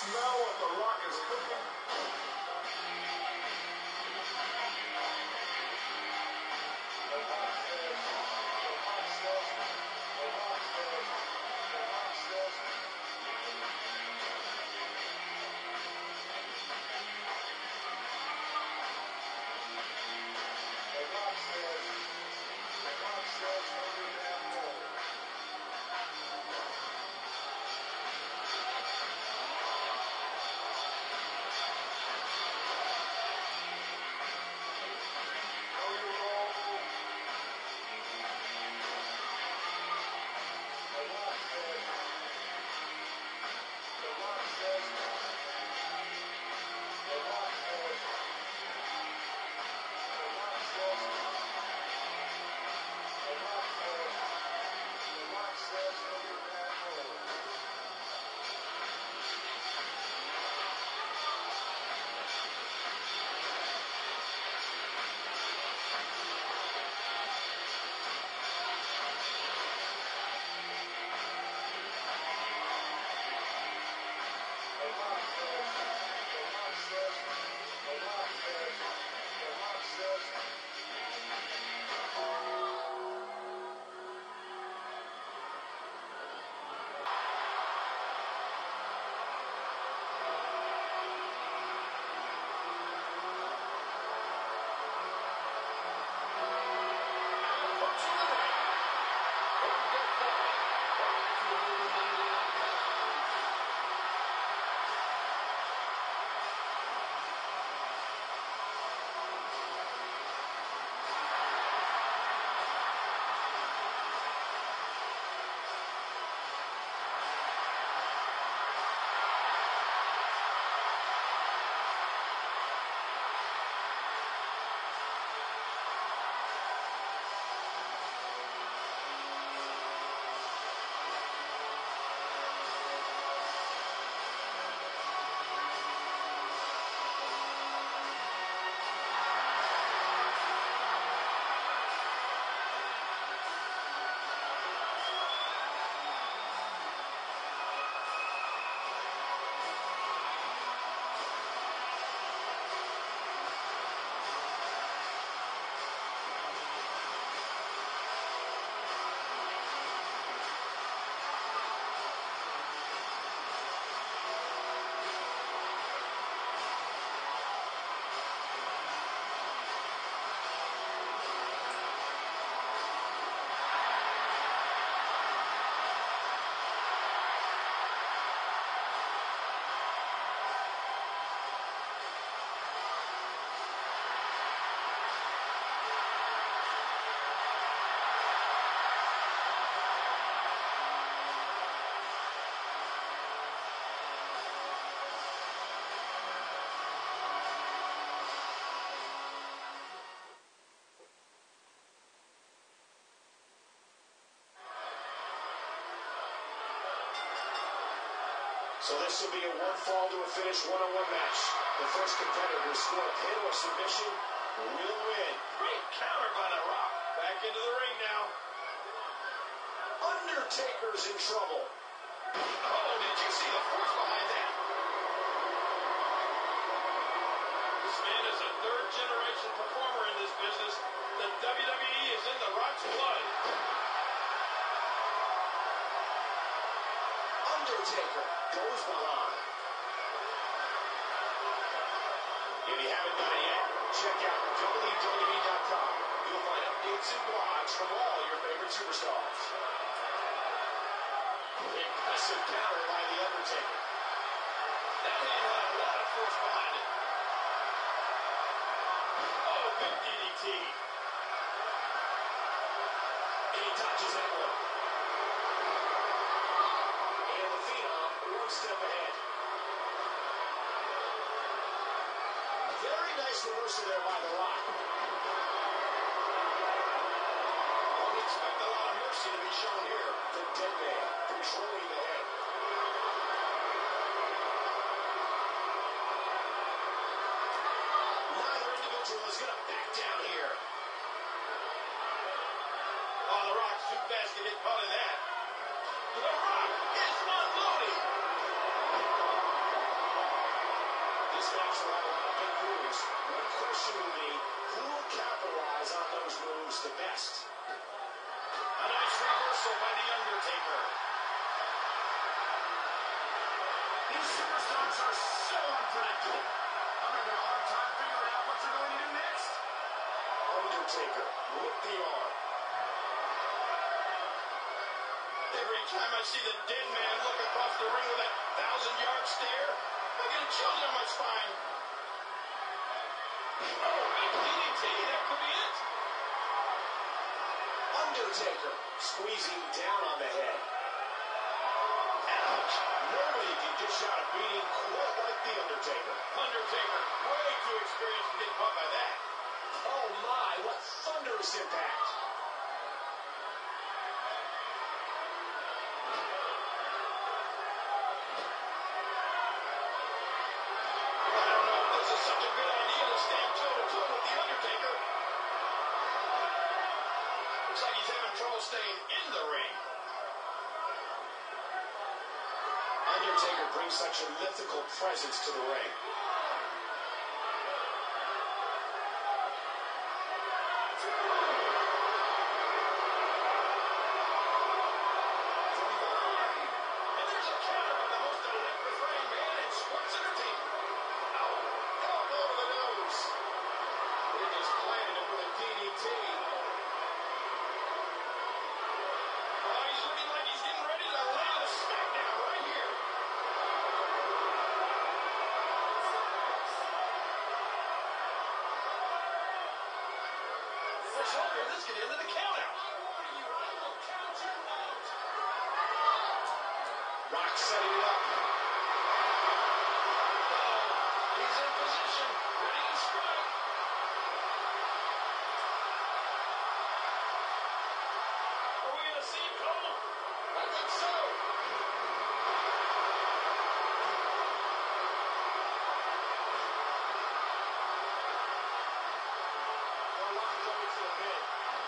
smell what The Rock is cooking? The Rock says, The Rock says, The Rock says, The Rock says. The Rock says, The Rock says, throw your damn ball. Throw your ball. The Rock says, The Rock says, The Rock says, The Rock says, The Rock says, The Rock says, throw your damn ball. The Rock says, The Rock says, The Rock says, The Rock says. So this will be a one-fall to a finish one-on-one match. The first competitor to score a pin or submission will win. Great counter by The Rock. Back into the ring now. Undertaker's in trouble. Oh, did you see the force behind that? This man is a third-generation performer in this business. The WWE is in The Rock's blood. Undertaker goes behind. If you haven't done it yet, check out WWE.com. You'll find updates and blogs from all your favorite superstars. Impressive counter by The Undertaker. That hand had a lot of force behind it. Oh, big DDT. And he touches that one. And the Phenom one step ahead. Very nice reversal there by The Rock. Don't expect a lot of mercy to be shown here. The dead man controlling the head. Neither individual is going to back down here. Oh, The Rock's too fast to get caught in that. The Rock is unloading. this match will have a lot of big moves. One question will be, who will capitalize on those moves the best? A nice reversal by The Undertaker. These superstars are so unpredictable. I'm having a hard time figuring out what they're going to do next. Undertaker with the arm. Every time I see the dead man look across the ring with that 1,000-yard stare, I get a chill down my spine. Oh, big DDT, that could be it. Undertaker squeezing down on the head. Ouch! Nobody can dish out a beating quite like The Undertaker. Undertaker, way too experienced to get caught by that. Oh my, what thunderous impact. I don't know if this is such a good idea to stand toe-to-toe with The Undertaker. Looks like he's having trouble staying in the ring. Undertaker brings such a mythical presence to the ring. And there's a counter by the most electrifying man in sports entertainment. Ow! Elbow to the nose. He just planted him with a DDT. Oh, he's looking like he's getting ready to land a smackdown right here. What's longer? This could end in a countout. I warn you, I will count you out. Rock setting it up. Uh-oh. He's in position, ready to strike. Are we going to see Cole? I think so. The Rock goes to the pin.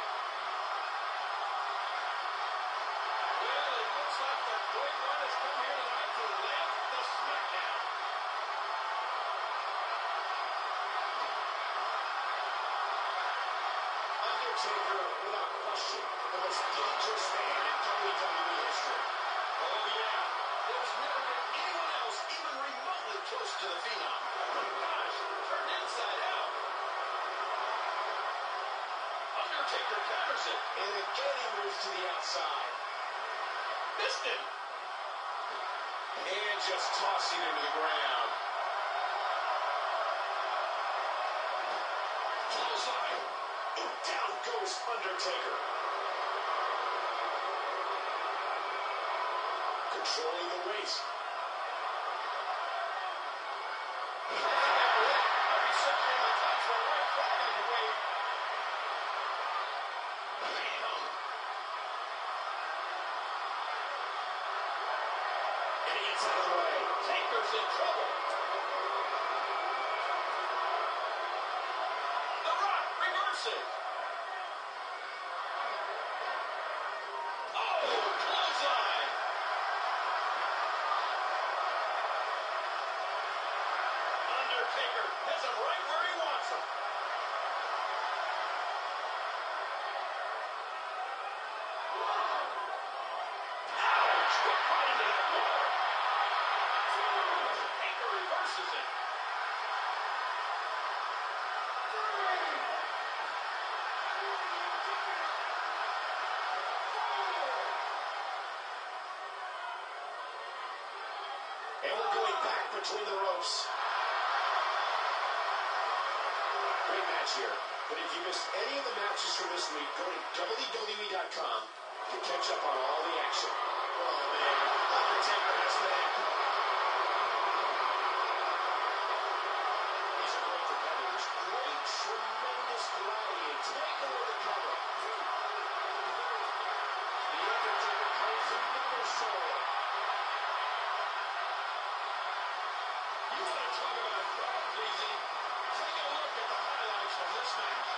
Well, it looks like the great one has come here tonight to land the smackdown. Undertaker, without question, the most dangerous man in WWE history. Oh, yeah. There's never been anyone else even remotely close to the Phenom. Oh, my gosh. Turned inside out. Undertaker counters it. And again he moves to the outside. Missed him. And just tossing him to the ground. Clothesline. Ooh, down goes Undertaker. Controlling the waist. I think after that, I'd be circling my tights for a white flag I could wave. Bam. And he gets out of the way. Taker's in trouble. The Rock reversing. Oh, clothesline. Undertaker has him right where he wants him. Ouch! Hooked right into that wall. Taker reverses it. And we're going back between the ropes. Great match here. But if you missed any of the matches from this week, go to WWE.com to catch up on all the action. Oh, man. Undertaker has back. These are great competitors. Great, tremendous gladiator. Takeover the cover. The Undertaker plays another sword. You want to talk about crowd pleasing? Take a look at the highlights from this match.